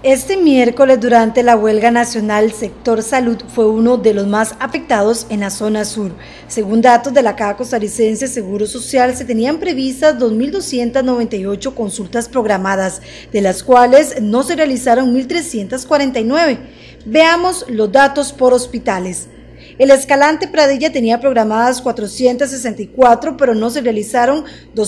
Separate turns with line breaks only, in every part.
Este miércoles, durante la huelga nacional, el sector salud fue uno de los más afectados en la zona sur. Según datos de la Caja Costarricense de Seguro Social, se tenían previstas 2.298 consultas programadas, de las cuales no se realizaron 1.349. Veamos los datos por hospitales. El Escalante Pradilla tenía programadas 464, pero no se realizaron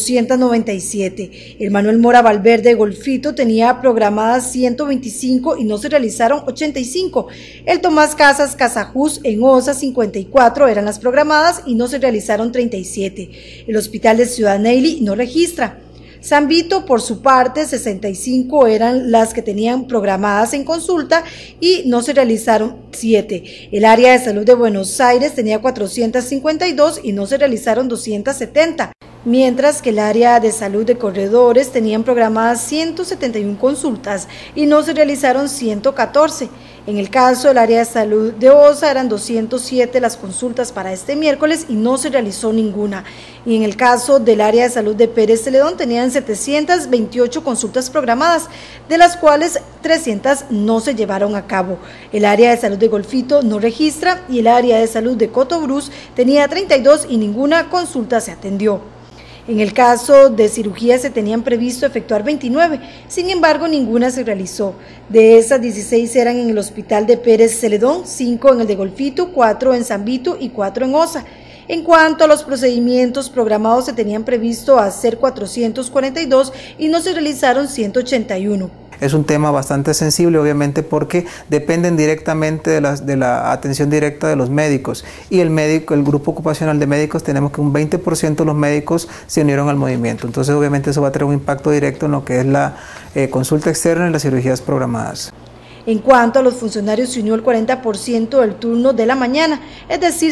297. El Manuel Mora Valverde Golfito tenía programadas 125 y no se realizaron 85. El Tomás Casas Casajús en Osa 54 eran las programadas y no se realizaron 37. El Hospital de Ciudad Neily no registra. San Vito, por su parte, 65 eran las que tenían programadas en consulta y no se realizaron 7. El área de salud de Buenos Aires tenía 452 y no se realizaron 270. Mientras que el área de salud de Corredores tenían programadas 171 consultas y no se realizaron 114. En el caso del área de salud de Osa eran 207 las consultas para este miércoles y no se realizó ninguna. Y en el caso del área de salud de Pérez Celedón tenían 728 consultas programadas, de las cuales 300 no se llevaron a cabo. El área de salud de Golfito no registra y el área de salud de Cotobruz tenía 32 y ninguna consulta se atendió. En el caso de cirugía se tenían previsto efectuar 29, sin embargo ninguna se realizó. De esas 16 eran en el hospital de Pérez Celedón, 5 en el de Golfito, 4 en San Vito y 4 en Osa. En cuanto a los procedimientos programados, se tenían previsto hacer 442 y no se realizaron 181.
Es un tema bastante sensible, obviamente, porque dependen directamente de la atención directa de los médicos. Y el grupo ocupacional de médicos, tenemos que un 20% de los médicos se unieron al movimiento. Entonces, obviamente, eso va a tener un impacto directo en lo que es la consulta externa y las cirugías programadas.
En cuanto a los funcionarios, se unió el 40% del turno de la mañana, es decir,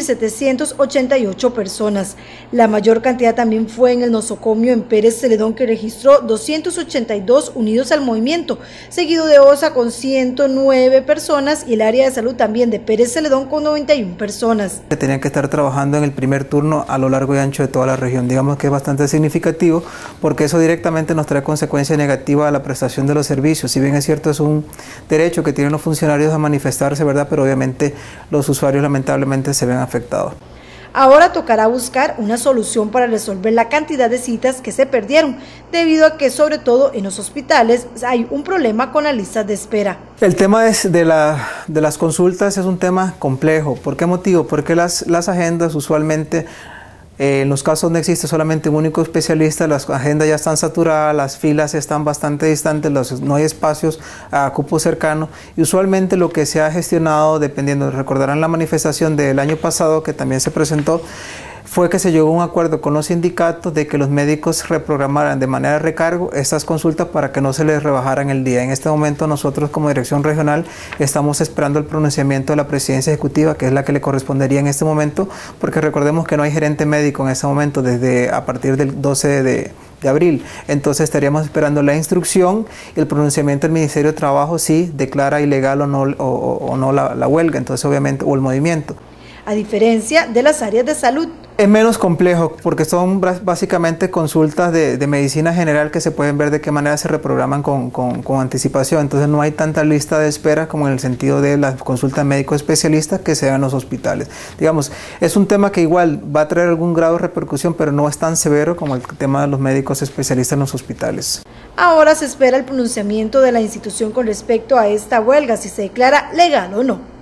788 personas. La mayor cantidad también fue en el nosocomio en Pérez Celedón, que registró 282 unidos al movimiento, seguido de Osa con 109 personas y el área de salud también de Pérez Celedón con 91 personas.
Tenían que estar trabajando en el primer turno a lo largo y ancho de toda la región. Digamos que es bastante significativo porque eso directamente nos trae consecuencias negativas a la prestación de los servicios. Si bien es cierto, es un derecho que tienen los funcionarios a manifestarse, ¿verdad? Pero obviamente los usuarios lamentablemente se ven afectados.
Ahora tocará buscar una solución para resolver la cantidad de citas que se perdieron, debido a que sobre todo en los hospitales hay un problema con las listas de espera.
El tema de las consultas es un tema complejo. ¿Por qué motivo? Porque las agendas usualmente, en los casos donde existe solamente un único especialista, las agendas ya están saturadas, las filas están bastante distantes, no hay espacios a cupo cercano y usualmente lo que se ha gestionado, dependiendo, recordarán la manifestación del año pasado que también se presentó, fue que se llegó a un acuerdo con los sindicatos de que los médicos reprogramaran de manera de recargo estas consultas para que no se les rebajaran el día. En este momento nosotros como dirección regional estamos esperando el pronunciamiento de la presidencia ejecutiva, que es la que le correspondería en este momento, porque recordemos que no hay gerente médico en este momento a partir del 12 de abril. Entonces estaríamos esperando la instrucción y el pronunciamiento del Ministerio de Trabajo si declara ilegal o no la huelga, entonces obviamente, o el movimiento.
A diferencia de las áreas de salud.
Es menos complejo porque son básicamente consultas de medicina general que se pueden ver de qué manera se reprograman con anticipación. Entonces no hay tanta lista de espera como en el sentido de las consultas médico especialistas que se dan en los hospitales. Digamos, es un tema que igual va a traer algún grado de repercusión, pero no es tan severo como el tema de los médicos especialistas en los hospitales.
Ahora se espera el pronunciamiento de la institución con respecto a esta huelga, si se declara legal o no.